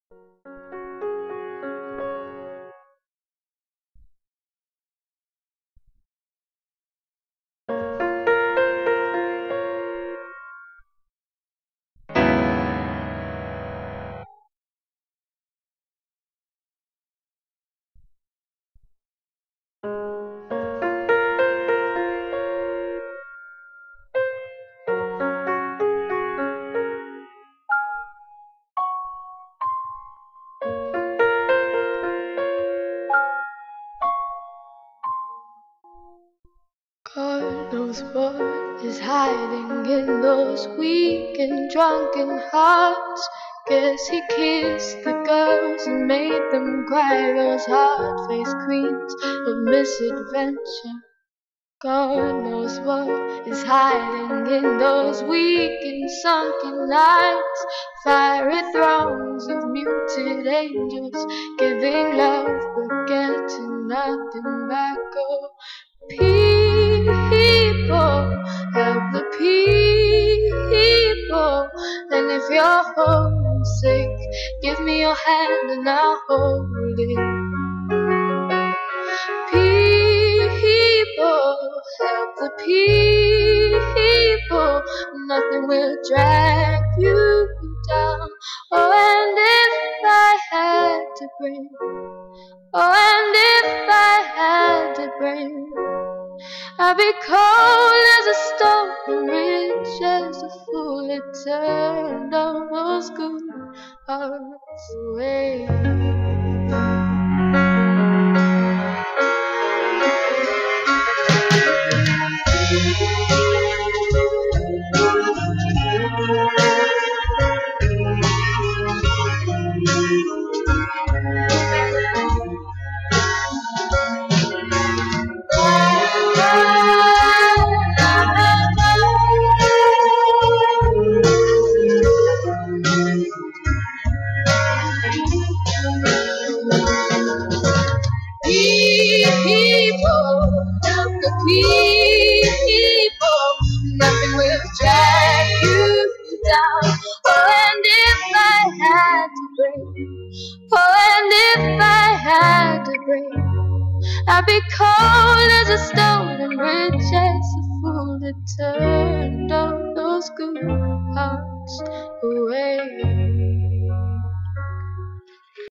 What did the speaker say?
God knows what is hiding in those weak and drunken hearts. Guess he kissed the girls and made them cry, those hard-faced queens of misadventure. God knows what is hiding in those weak and sunken lights. Fiery throngs of muted angels giving love but getting nothing back. Oh, people, help the people. And if you're homesick, give me your hand and I'll hold it. People, help the people. Nothing will drag you down. Oh, and if I had to bring, oh, and if I had to bring, I'd be cold as a stone and rich as a fool that turned all those good hearts away. People, help the people. Nothing will drag you down. Oh, and if I had to break, oh, and if I had to break, I'd be cold as a stone and rich as a fool that turned all those good hearts away.